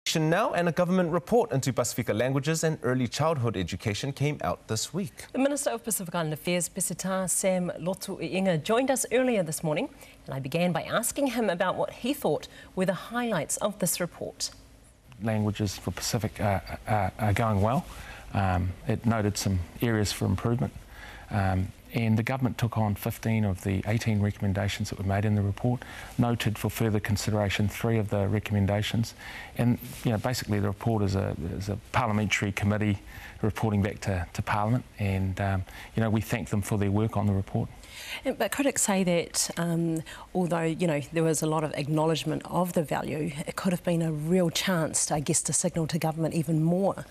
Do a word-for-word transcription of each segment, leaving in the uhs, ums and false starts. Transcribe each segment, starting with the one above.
Now, and a government report into Pasifika languages and early childhood education came out this week. The Minister of Pacific Island Affairs, Peseta, Sam Lotu-Iiga, joined us earlier this morning, and I began by asking him about what he thought were the highlights of this report. Languages for Pacific are, are, are going well. Um, it noted some areas for improvement. Um, and the government took on fifteen of the eighteen recommendations that were made in the report, noted for further consideration three of the recommendations, and you know basically the report is a, is a parliamentary committee reporting back to, to Parliament, and um, you know we thank them for their work on the report. But critics say that um, although you know there was a lot of acknowledgement of the value, it could have been a real chance, I guess, to signal to government even more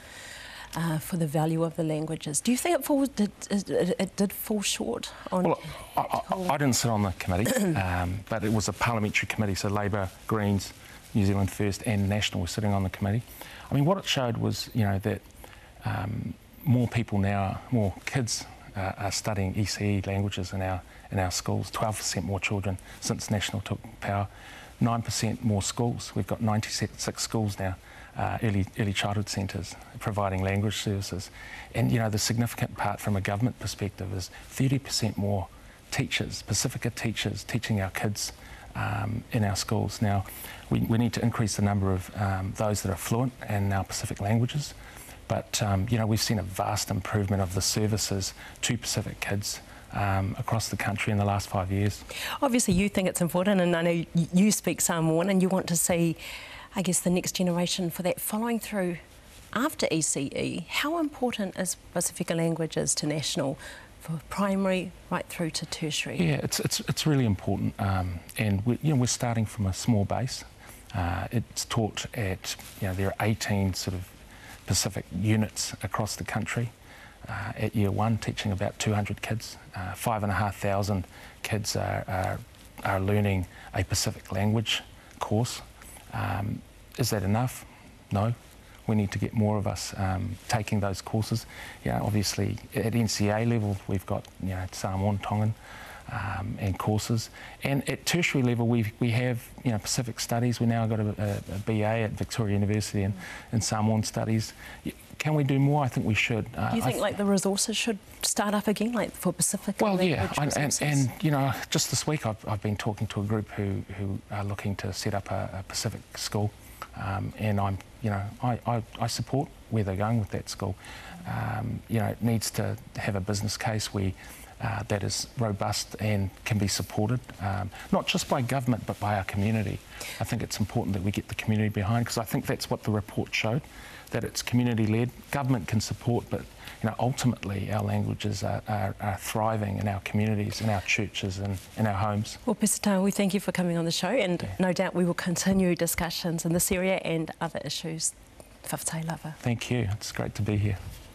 Uh, for the value of the languages. Do you think it, falls, did, it, it did fall short on... Well, I, I, I didn't sit on the committee, um, but it was a parliamentary committee, so Labour, Greens, New Zealand First and National were sitting on the committee. I mean, what it showed was, you know, that um, more people now, more kids uh, are studying E C E languages in our, in our schools, twelve percent more children since National took power, nine percent more schools. We've got ninety-six schools now. Uh, early, early childhood centres providing language services. And, you know, the significant part from a government perspective is thirty percent more teachers, Pasifika teachers, teaching our kids um, in our schools. Now, we, we need to increase the number of um, those that are fluent in our Pacific languages. But, um, you know, we've seen a vast improvement of the services to Pacific kids Um, across the country in the last five years. Obviously you think it's important, and I know you speak Samoan and you want to see, I guess, the next generation for that following through after E C E. How important is Pasifika languages to national, for primary right through to tertiary? Yeah, it's it's it's really important, um, and we, you know we're starting from a small base. Uh, it's taught at you know there are eighteen sort of Pacific units across the country. Uh, at year one, teaching about two hundred kids, uh, five and a half thousand kids are, are, are learning a Pacific language course. Um, is that enough? No. We need to get more of us um, taking those courses. You know, obviously, at N C A level, we've got you know Samoan, Tongan, um, and courses. And at tertiary level, we we have you know Pacific Studies. We now got a, a, a B A at Victoria University in, in Samoan Studies. Can we do more? I think we should. Uh, do you think like the resources should start up again, like for Pacific? Well, yeah, and, and, and you know, just this week I've, I've been talking to a group who who are looking to set up a, a Pacific school, um, and I'm, you know, I, I I support where they're going with that school. Um, you know, it needs to have a business case where uh, that is robust and can be supported, um, not just by government but by our community. I think it's important that we get the community behind, because I think that's what the report showed, that it's community-led. Government can support, but you know, ultimately our languages are, are, are thriving in our communities, in our churches and in our homes. Well, Peseta, we thank you for coming on the show, and yeah. no doubt we will continue discussions in this area and other issues. Whawhatailava. Thank you. It's great to be here.